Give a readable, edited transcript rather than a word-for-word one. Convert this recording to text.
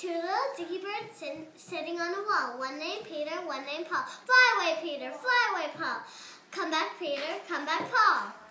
Two little dicky birds sitting on a wall. One named Peter, one named Paul. Fly away, Peter, fly away, Paul. Come back, Peter, come back, Paul.